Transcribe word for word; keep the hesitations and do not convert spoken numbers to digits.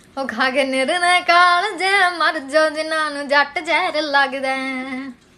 ਉਹ ਖਾ ਕੇ ਨਿਰਨੇ ਕਾਲ ਜੇ ਮਰ ਜੋ ਜਿਨ੍ਹਾਂ ਨੂੰ ਜੱਟ ਜ਼ਹਿਰ ਲੱਗਦਾ